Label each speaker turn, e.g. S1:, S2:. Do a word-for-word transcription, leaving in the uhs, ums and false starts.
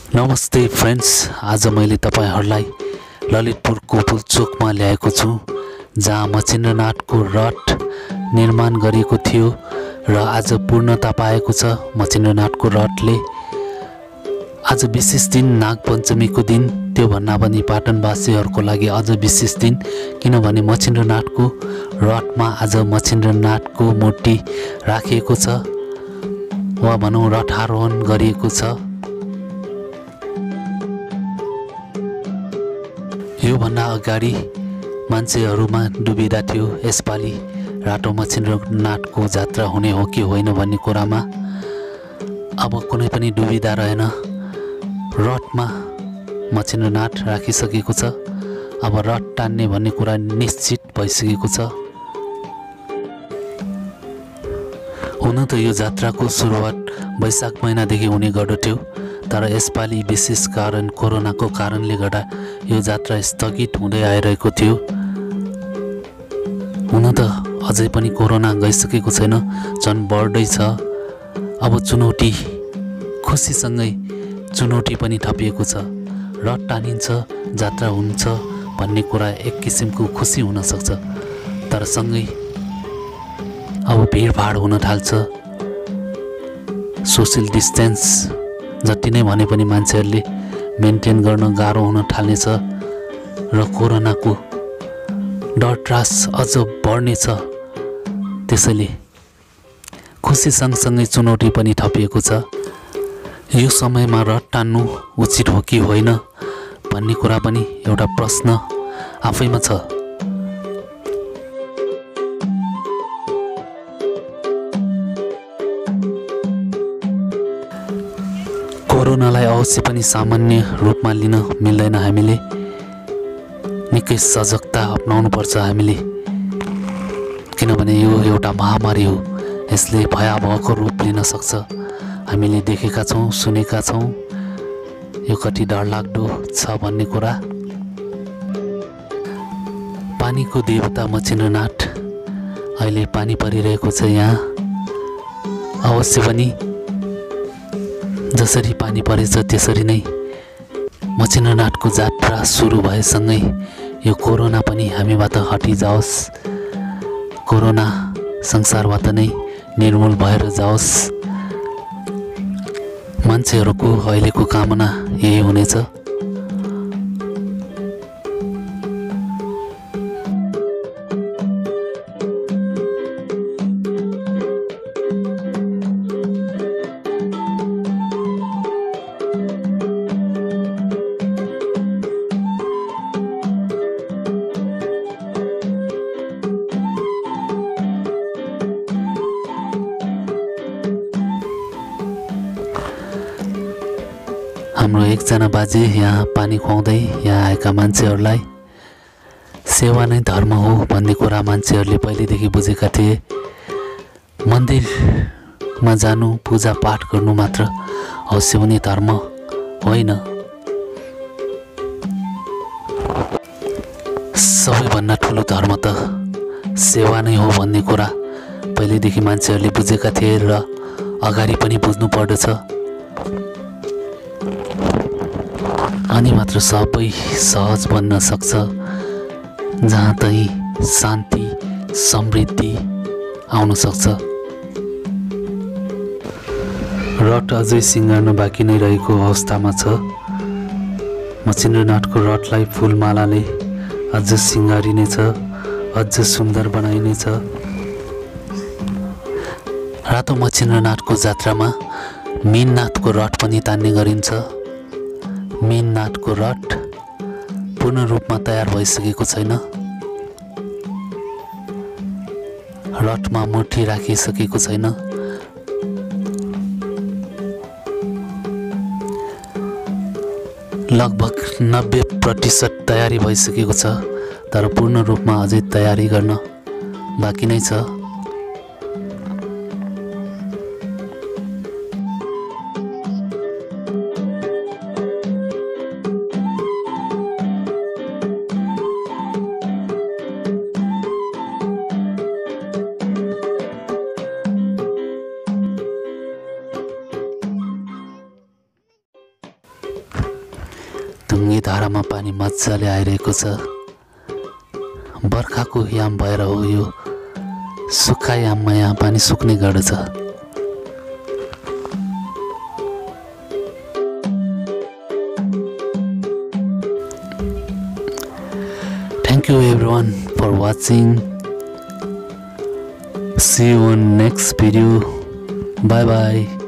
S1: नमस्ते फ्रेन्ड्स, आज मैले तपाईहरुलाई ललितपुरको पुलचोकमा ल्याएको छु, जहाँ मचिन्द्रनाथको रथ निर्माण गरिएको थियो र आज पूर्णता पाएको छ। मचिन्द्रनाथको रथले आज विशेष दिन नागपञ्चमीको दिन, त्यो भन्दा पनि पाटनवासीहरूको लागि अझ विशेष दिन, किनभने मचिन्द्रनाथको रथमा आज मचिन्द्रनाथको मूर्ति राखिएको छ वा भनौँ रथारोहण गरिएको छ। यो भन्दा अगाडि मान्छेहरुमा दुविधा थियो यसपालि रातो मचिन्द्रनाथको जात्रा हुने हो कि होइन भन्ने कुरामा। अब कुनै पनि दुविधा रहेन, रथमा मचिन्द्रनाथ राखिसकेको छ। अब रथ टान्ने भन्ने कुरा निश्चित भइसकेको छ। हुन त यो जात्राको सुरुवात वैशाख महिनादेखि हुने गर्दथ्यो, तर यसपालि विशेष कारण कोरोनाको कारणले गर्दा यो जात्रा स्थगित हुँदै आइरहेको थियो। हुन त अझै पनि कोरोना गइसकेको छैन, झन् बढ्दै छ। अब चुनौती, खुसीसँगै चुनौती पनि थपिएको छ। रथ टानिन्छ, जात्रा हुन्छ भन्ने कुरा एक किसिमको खुसी हुन सक्छ, तर सँगै अब भिडभाड हुन थाल्छ। सोशल डिस्टेन्स जति नै भने पनि मान्छेहरूले मेन्टेन गर्न गाह्रो हुन थाल्नेछ र कोरोनाको डर त्रास अझ बढ्नेछ। त्यसैले खुसी सँगसँगै चुनौती पनि थपिएको छ। यो समयमा रथ टान्नु उचित हो कि होइन भन्ने कुरा पनि एउटा प्रश्न आफैमा छ। कोरोनालाई अवश्य पनि सामान्य रूपमा लिन मिल्दैन। हामीले निकै सजगता अपनाउनु पर्छ हामीले, किनभने यो एउटा महामारी हो। यसले भयावहको रूप लिन सक्छ। हामीले देखेका छौँ, सुनेका छौँ यो कति डरलाग्दो छ भन्ने कुरा। पानीको देवता मचिन्द्रनाथ अहिले पानी परिरहेको छ यहाँ। अवश्य पनि जसरी पानी परेछ त्यसरी नै मचिन्द्रनाथको जात्रा सुरु भएसँगै यो कोरोना पनि हामीबाट हटिजाओस्, कोरोना संसारबाट नै निर्मूल भएर जाओस्। मान्छेहरूको अहिलेको कामना यही हुनेछ। हाम्रो एकजना बाजे यहाँ पानी खुवाउँदै यहाँ आएका मान्छेहरूलाई सेवा नै धर्म हो भन्ने कुरा मान्छेहरूले पहिलेदेखि बुझेका थिए। मन्दिरमा जानु, पूजा पाठ गर्नु मात्र अवश्य पनि धर्म होइन। सबैभन्दा ठुलो धर्म त सेवा नै हो भन्ने कुरा पहिलेदेखि मान्छेहरूले बुझेका थिए र अगाडि पनि बुझ्नु पर्दछ। अनि मात्र सबै सहज बन्न सक्छ, जहाँ तै शान्ति समृद्धि आउन सक्छ। रथ अझै सिँगार्न बाँकी नै रहेको अवस्थामा छ। मचिन्द्रनाथको रथलाई फुलमालाले अझ सिँगारिनेछ, अझ सुन्दर बनाइनेछ। रातो मचिन्द्रनाथको जात्रामा मीननाथको रथ पनि तान्ने गरिन्छ। मीननाथको रथ पूर्ण रूपमा तयार भइसकेको छैन। रथमा मूर्ति राखिसकेको छैन। लगभग नब्बे प्रतिशत तयारी भइसकेको छ, तर पूर्ण रूपमा अझै तयारी गर्न बाँकी नै छ। ढुङ्गे धारामा पानी मजाले आइरहेको छ। बर्खाको याम भएर हो यो, सुक्खा याममा यहाँ पानी सुक्ने गर्दछ। Thank you everyone for watching. See you on next video. Bye bye.